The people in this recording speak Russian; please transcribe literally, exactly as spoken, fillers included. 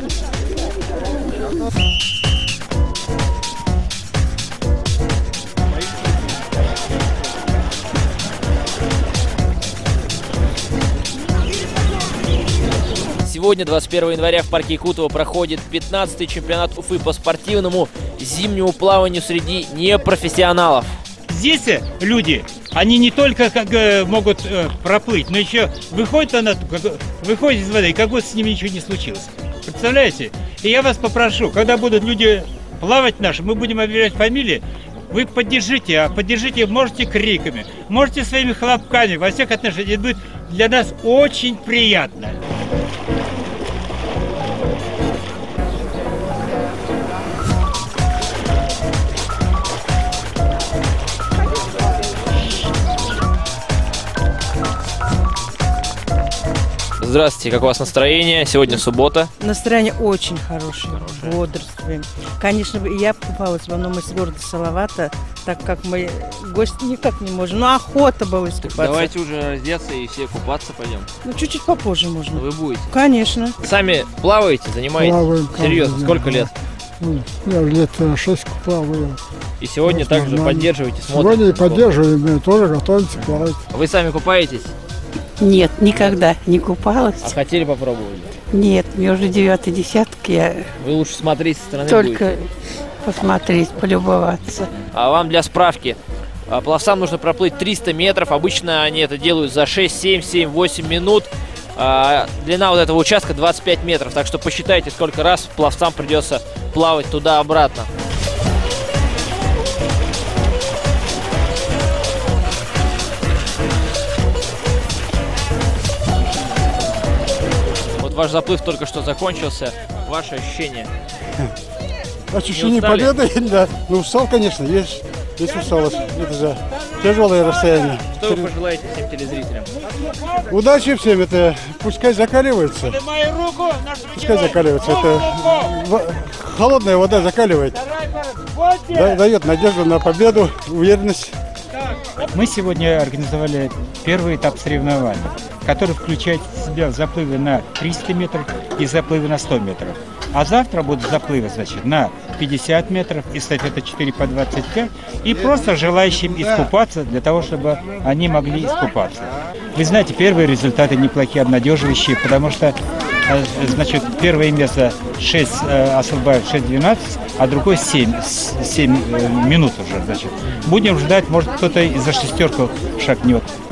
Сегодня, двадцать первого января, в парке Якутова проходит пятнадцатый чемпионат Уфы по спортивному зимнему плаванию среди непрофессионалов. Здесь люди, они не только как, могут э, проплыть, но еще выходят, на, как, выходят из воды, как будто с ними ничего не случилось. Представляете? И я вас попрошу, когда будут люди плавать наши, мы будем объявлять фамилии, вы поддержите, а поддержите можете криками, можете своими хлопками, во всех отношениях. Это будет для нас очень приятно. Здравствуйте, как у вас настроение? Сегодня суббота. Настроение очень хорошее, хорошее. Бодрствуем. Конечно, и я купалась, но мы с города Салавата, так как мы гости никак не можем. Ну, охота была искупаться. Давайте уже раздеться и все купаться пойдем. Ну, чуть-чуть попозже можно. Вы будете? Конечно. Сами плаваете, занимаетесь? Плаваем. Серьезно, сколько лет? Я лет шесть плаваю. И сегодня вот, также нормально. поддерживаете, смотрите? Сегодня и поддерживаем, мы тоже готовимся плавать. Вы сами купаетесь? Нет, никогда не купалась. А хотели попробовать? Нет, мне уже девятый десяток, я Вы лучше смотреть со стороны только будете. посмотреть, полюбоваться. А вам для справки, пловцам нужно проплыть триста метров, обычно они это делают за шесть, семь, семь, восемь минут. А длина вот этого участка двадцать пять метров, так что посчитайте, сколько раз пловцам придется плавать туда-обратно. Ваш заплыв только что закончился. Ваши ощущения? Ощущение победы? Да. Ну, устал, конечно, есть, есть усталость. Это же тяжелое расстояние. Что вы пожелаете всем телезрителям? Удачи всем, это пускай закаливается. Пускай закаливается. Это холодная вода закаливает. Дает надежду на победу, уверенность. Мы сегодня организовали первый этап соревнований, который включает в себя заплывы на триста метров и заплывы на сто метров. А завтра будут заплывы, значит, на пятьдесят метров, эстафета четыре по двадцать пять, и просто желающим искупаться для того, чтобы они могли искупаться. Вы знаете, первые результаты неплохие, обнадеживающие, потому что, значит, первое место шесть Асылбаев шесть двенадцать, а другой семь минут уже, значит. Будем ждать, может кто-то и за шестерку шагнет.